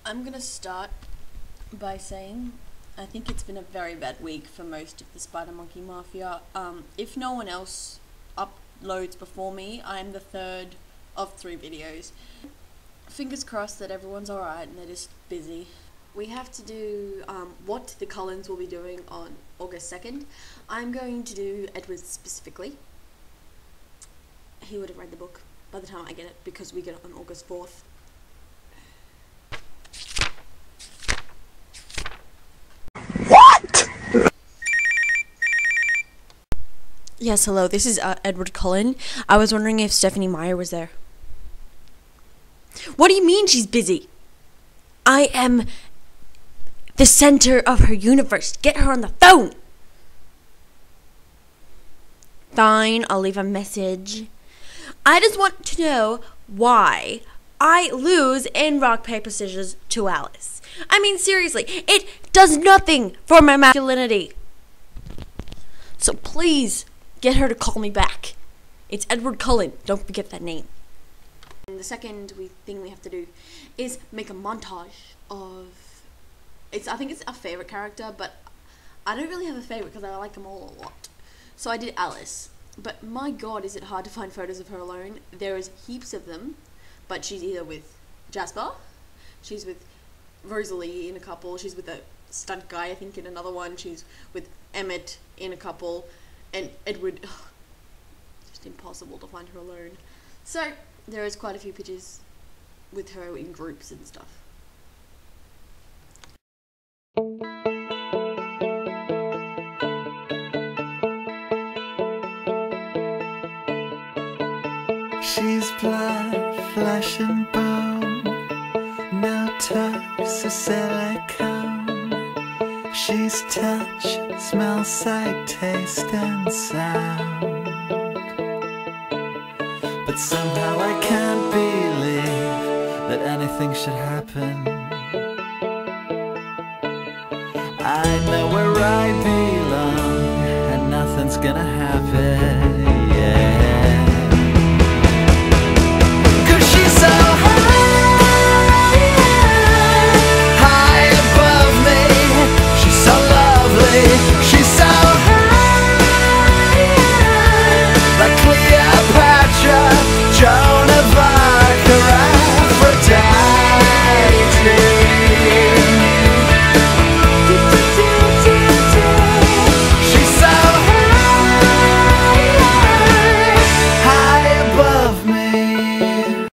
I'm gonna start by saying I think it's been a very bad week for most of the TheSpiderMonkeyMafia. If no one else uploads before me, I'm the third of 3 videos. Fingers crossed that everyone's alright and they're just busy. We have to do what the Cullens will be doing on August 2nd. I'm going to do Edward specifically. He would have read the book by the time I get it because we get it on August 4th. What? Yes, hello, this is Edward Cullen. I was wondering if Stephanie Meyer was there. What do you mean she's busy? I am the center of her universe. Get her on the phone! Fine, I'll leave a message. I just want to know why I lose in rock, paper, scissors to Alice. I mean, seriously, it does nothing for my masculinity. So please, get her to call me back. It's Edward Cullen. Don't forget that name. And the second thing we have to do is make a montage of... I think it's a favorite character, but I don't really have a favorite because I like them all a lot. So I did Alice. But my god, is it hard to find photos of her alone. There is heaps of them, but she's either with Jasper, she's with Rosalie in a couple, she's with a stunt guy I think in another one, she's with Emmett in a couple, and Edward. Just impossible to find her alone. So there is quite a few pictures with her in groups and stuff. She's blood, flesh and bone, no tucks or silicone. She's touch, smell, sight, taste and sound. But somehow I can't believe that anything should happen. I know where I belong and nothing's gonna happen.